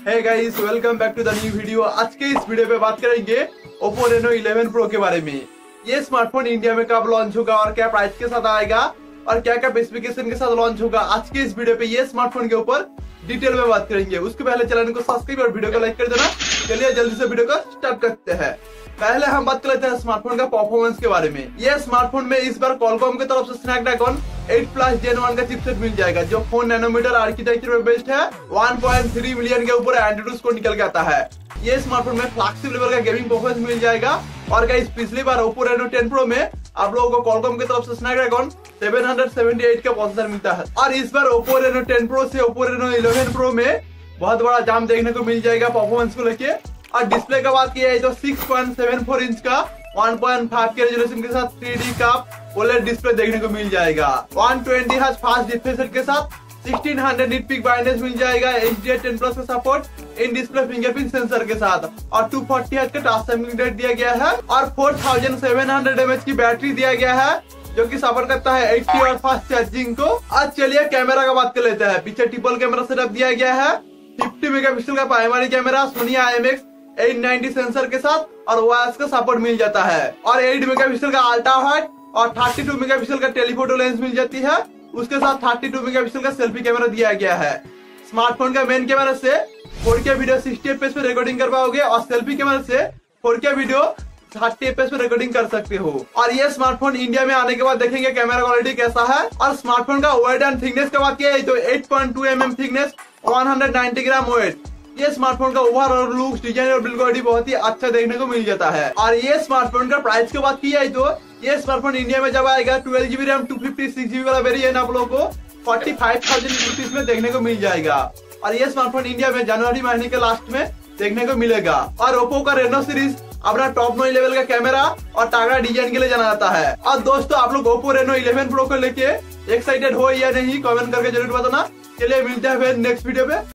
Hey guys, welcome back to the new video. आज के इस वीडियो पे बात करेंगे Oppo Reno 11 Pro के बारे में। ये स्मार्टफोन इंडिया में कब लॉन्च होगा और क्या प्राइस के साथ आएगा और क्या क्या स्पेसिफिकेशन के साथ लॉन्च होगा, आज के इस वीडियो पे ये स्मार्टफोन के ऊपर डिटेल में बात करेंगे। उसके पहले चैनल को सब्सक्राइब और वीडियो को लाइक कर देना। चलिए जल्दी से वीडियो को स्टार्ट करते हैं। पहले हम बात कर लेते हैं स्मार्टफोन का परफॉर्मेंस के बारे में। ये स्मार्टफोन में इस बार Qualcomm की तरफ से स्नैपड्रैगन 8+ Gen 1 का चिपसेट मिल जाएगा, जो 4 नैनोमीटर आर्किटेक्चर में बेस्ड है। 1.3 मिलियन के ऊपर एंड्रॉइड स्कोर निकल के आता है। ये स्मार्टफोन में फ्लैगशिप लेवल का गेमिंग परफॉर्मेंस मिल जाएगा। और गाइस, पिछली बार Oppo Reno 10 Pro में आप लोगों को Qualcomm की तरफ से स्नैपड्रैगन 778 का प्रोसेसर मिलता है। और इस बार Oppo Reno 10 Pro से Oppo Reno 11 Pro में बहुत बड़ा जाम देखने को मिल जाएगा परफॉर्मेंस को लेके। और डिस्प्ले का बात किया है तो 6.74 इंच का 1.5 के रेजोल्यूशन के साथ 3D का OLED डिस्प्ले देखने को मिल जाएगा। 120 हर्ट्ज फास्ट रिफ्रेश रेट के साथ 1600 निट पीक ब्राइटनेस मिल जाएगा। HDR10+ का support in display fingerprint sensor के साथ और 240 हर्ट्ज का टच सैंपलिंग रेट दिया गया है और 4700 mAh की बैटरी दिया गया है, जो कि सपोर्ट करता है 80 और फास्ट चार्जिंग को। आज चलिए कैमरा का बात कर लेते हैं। पीछे ट्रिपल कैमरा सेटअप दिया गया है। 50 मेगापिक्सल का primary camera Sony IMX890 sensor के साथ और OIS का सपोर्ट मिल जाता है। और 8 मेगापिक्सल का अल्ट्रा वाइड और 32 मेगापिक्सल का टेलीफोटो लेंस मिल जाती है। उसके साथ 32 मेगापिक्सल का सेल्फी कैमरा दिया गया है। स्मार्टफोन का मेन कैमरा से 4K वीडियो 60 FPS पे रिकॉर्डिंग कर पाओगे और सेल्फी कैमरा से 4K वीडियो 30 FPS पे रिकॉर्डिंग कर सकते हो। और ये स्मार्टफोन इंडिया में आने के बाद देखेंगे कैमरा क्वालिटी कैसा है। और स्मार्टफोन का वेट एंड थिकनेस का बात किया है तो 8.2 mm थिकनेस, 190 ग्राम वेट। ये स्मार्टफोन का ओवरऑल लुक, डिजाइन और बिल्ड क्वालिटी बहुत ही अच्छा देखने को मिल जाता है। और ये स्मार्टफोन का प्राइस की बात की जाए तो ये स्मार्टफोन इंडिया में जब आएगा 12GB रैम 256GB वाला वेरिएंट आप लोगों को 45,000 रुपीज में देखने को मिल जाएगा। और ये स्मार्टफोन इंडिया में जनवरी महीने के लास्ट में देखने को मिलेगा। और ओप्पो का रेनो सीरीज अपना टॉप नॉच लेवल का कैमरा और तगड़ा डिजाइन के लिए जाना जाता है। और दोस्तों, आप लोग Oppo Reno 11 Pro को लेके एक्साइटेड हो या नहीं, कमेंट करके जरूर बताना। चलिए मिलते हैं फिर नेक्स्ट वीडियो पे।